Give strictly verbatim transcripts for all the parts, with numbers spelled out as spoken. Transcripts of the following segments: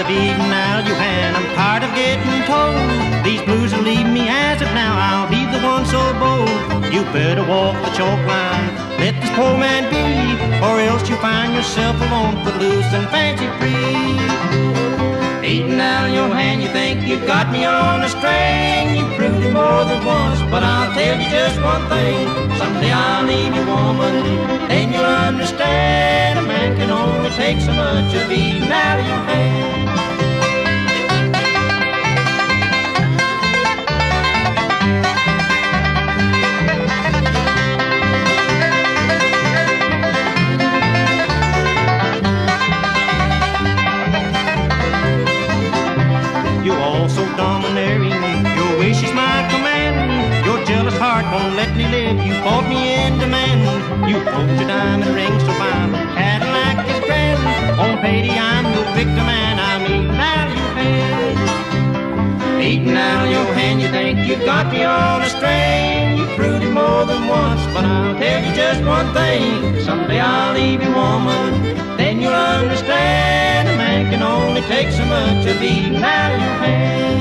of eating out your hand. I'm tired of getting told these blues will leave me as if now I'll be the one so bold. You better walk the chalk line, let this poor man be, or else you find yourself alone, put loose and fancy free. Eating out your hand, you think you've got me on a string. You proved it more than once, but I'll tell you just one thing. Someday I'll leave you, woman, then you'll understand. A man can only take so much of eating out of your hand. So domineering, your wish is my command. Your jealous heart won't let me live, you bought me in demand. You hold your diamond rings so fine, Cadillac is grand. On payday I'm the victim and I'm eating out of your hand. Eating out of your hand, you think you've got me on a string. You proved it more than once, but I'll tell you just one thing. Someday I'll leave you, woman, then you'll understand. A man can only take so much of eating out of your hand.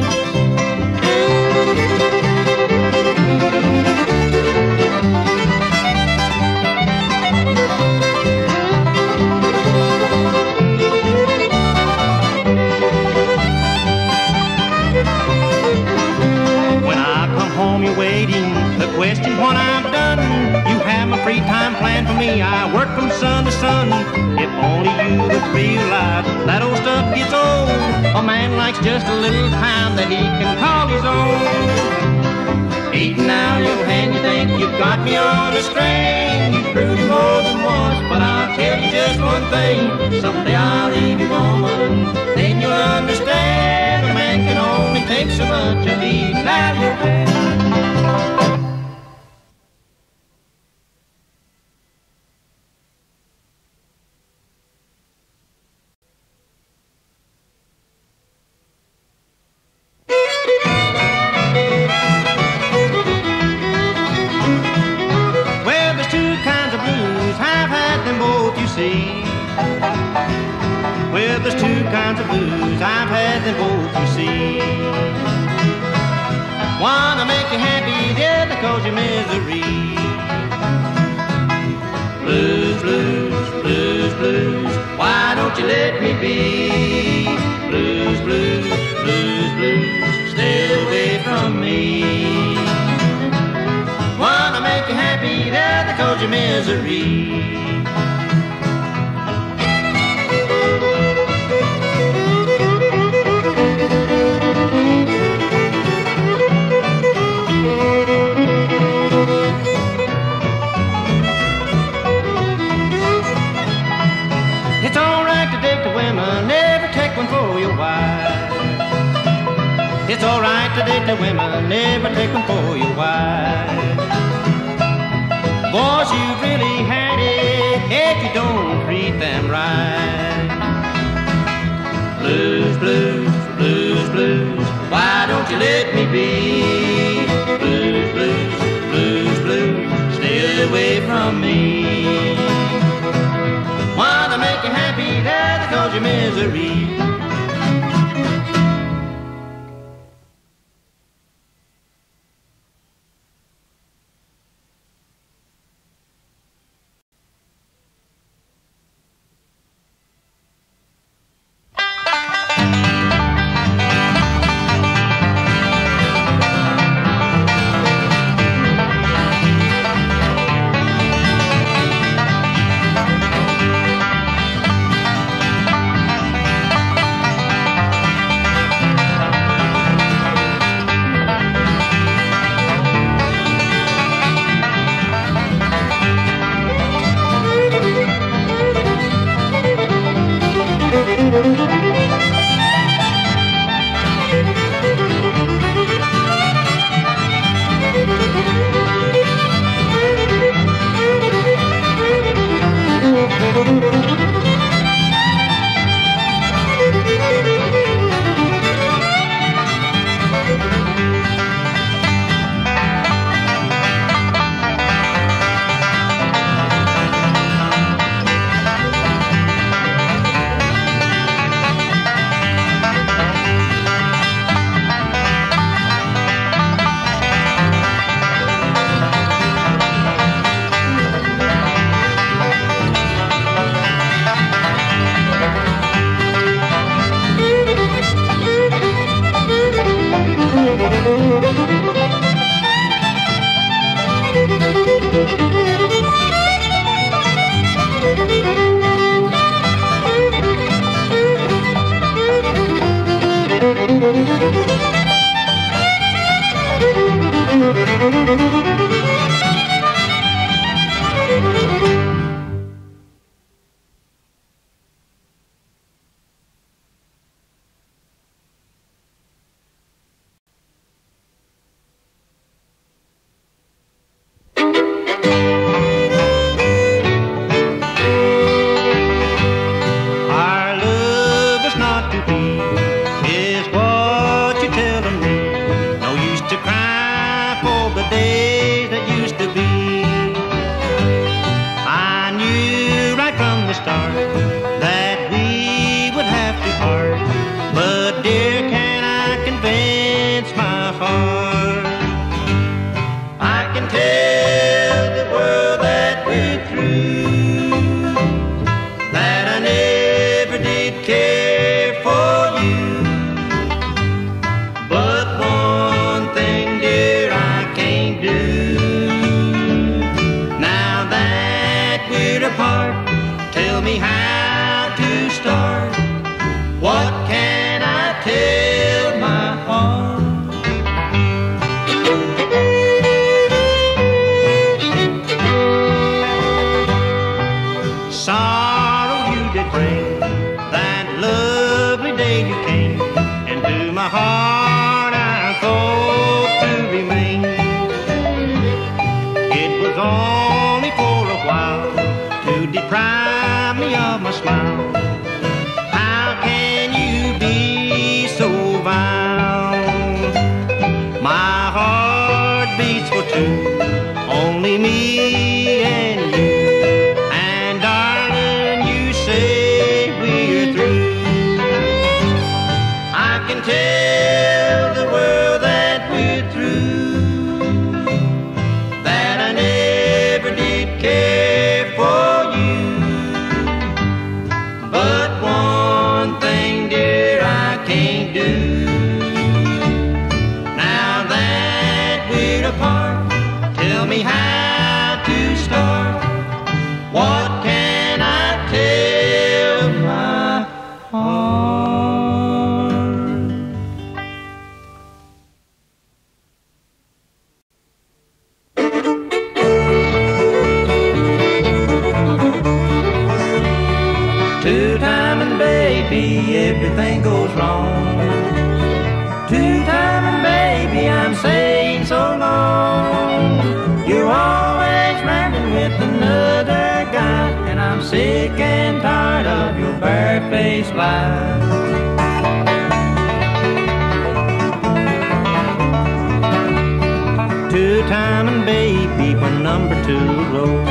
When I come home, you're waiting, the question what I've done. You have a free time planned for me, I work from sun to sun. If only you would realize that old stuff gets old. A man likes just a little time that he can call his own. Eating out your hand, you think you've got me on a string. You proved it more than once, but I'll tell you just one thing. Someday I'll leave you, woman, then you'll understand. A man can only take so much of eating out your hand. Well, there's two kinds of blues, I've had them both, you see. One will make you happy, the other cause you misery. Blues, blues, blues, blues, why don't you let me be? Blues, blues, blues, blues, stay away from me. One will make you happy, the other cause you misery. It's alright to date the women, never take one for your wife. It's alright to date the women, never take one for your wife. Boys, you've really had it if you don't treat them right. Blues, blues, blues, blues, why don't you let me be? Blues, blues, blues, blues, stay away from me. One to make you happy, the other cause you misery. apart. Tell me how to start. What can I tell my heart? Sorrow you did bring, that lovely day you came, and to my heart I thought to remain. It was only for a while to deprive me of my smile. How can you be so vile? My heart beats for two, only me and you. And darling, you say we're through. I can tell the world that we're through, that I never did care for you. But one thing, dear, I can't do. Now that we're apart, tell me how to start. What can I tell my heart? Two-timing, baby, everything goes wrong. Two-timing, baby, I'm saying so long. You're always running with another guy, and I'm sick and tired of your bare-faced lies. Two-timing, baby, when number two rolls.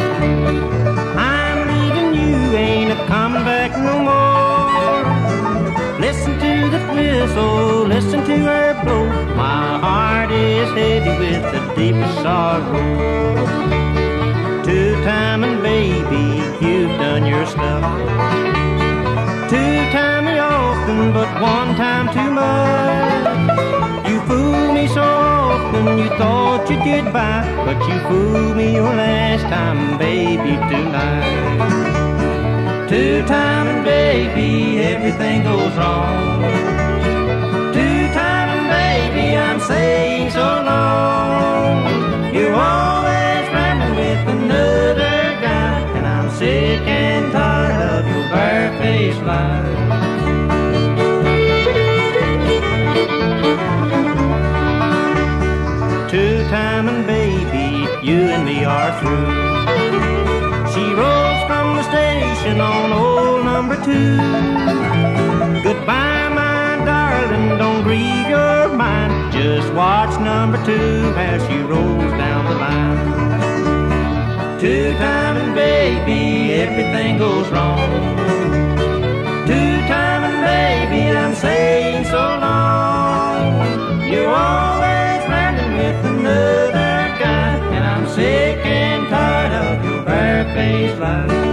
I'm leaving you, ain't a coming back no more. Listen to the whistle, listen to her blow. My heart is heavy with the deepest sorrow. Two-timing, baby, you've done your stuff. Two-timing often, but one time too much. You fooled me so often, you thought you'd get by, but you fooled me your last time, baby, tonight. Two-timing, baby, everything goes wrong. Two-timing, baby, I'm saying so long. You're always running with another guy, and I'm sick and tired of your bare-faced lies. Two-timing, baby, you and me are through. She rolls from the station on old number two. Goodbye, my darling, don't grieve your mind. Just watch number two as she rolls down the line. Two-timing, baby, everything goes wrong. Two-timing, baby, I'm saying so long. You're always running with another guy, and I'm sick and tired of your bare-faced lies.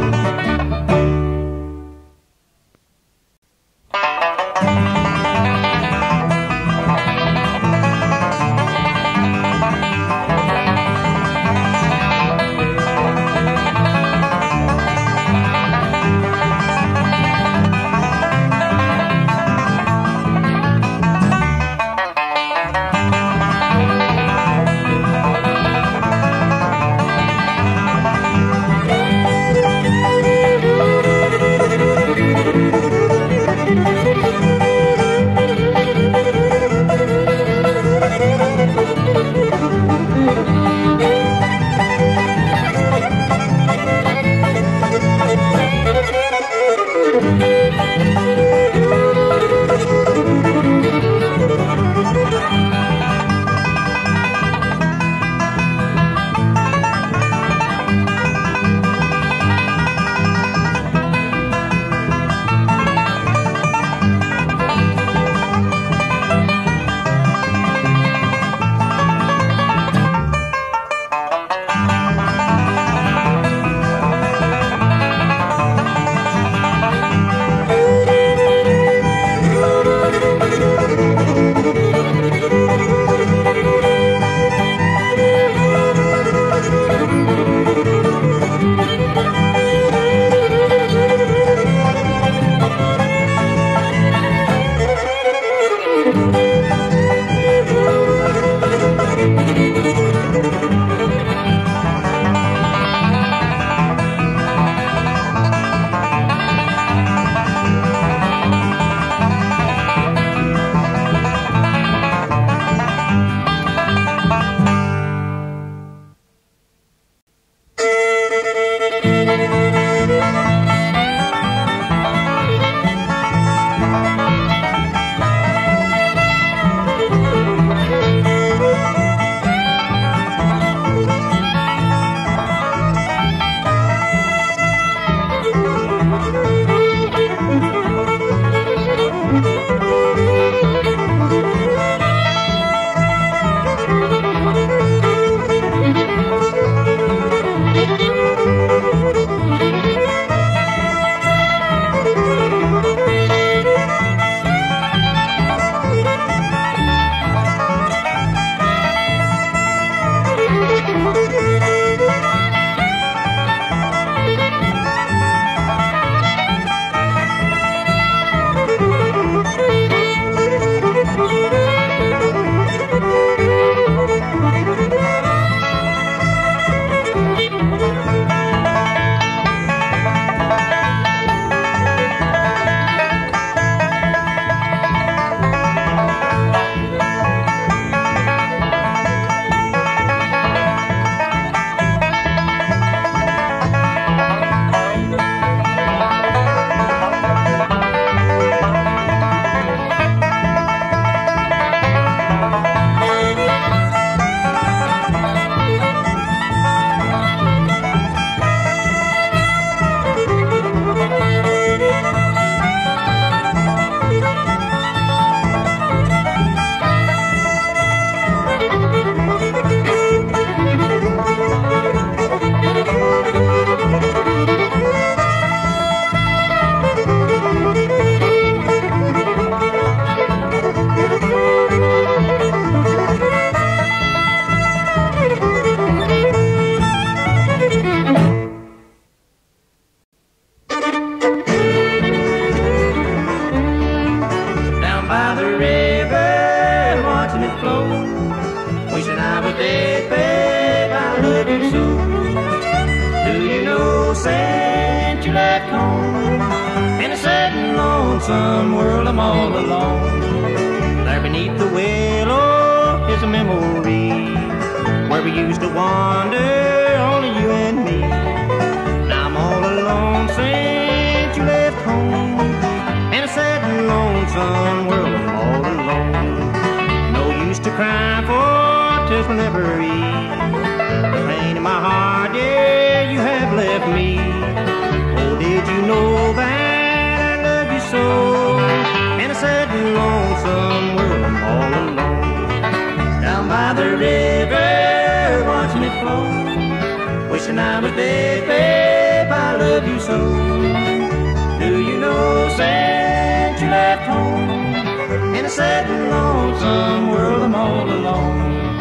left home. In a sad and lonesome world, I'm all alone. There beneath the willow is a memory where we used to wander, only you and me. Now I'm all alone since you left home. In a sad and lonesome world, I'm all alone. No use to cry for tears will never ease the pain in my heart, yeah, you have left me. Oh, did you know that I love you so? In a sad and lonesome world, I'm all alone. Down by the river, watching it flow, wishing I was dead, babe, I love you so. Do you know since you left home, in a sad and lonesome world, I'm all alone.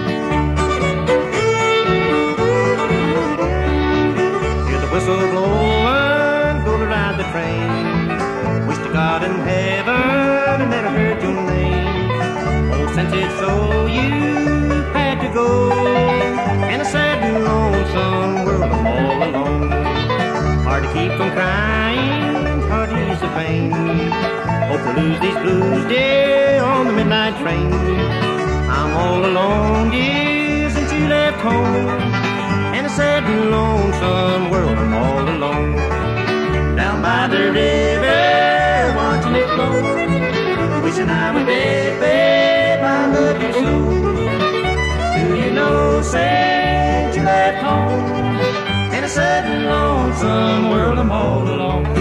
Hear the whistle blowing, go to ride the train. Wish to God in heaven I never heard your name. Oh, since it's so, you had to go. In a sad and lonesome world, I'm all alone. Hard to keep from crying, hard to ease the pain. Hope to lose these blues, dear, on the midnight train. I'm all alone, dear, since you left home. In a sad and lonesome world, I'm all alone. Down by the river, watching it flow, wishing I was dead, babe, I love you so. Do you know since you left home, in a sad and lonesome world, I'm all alone.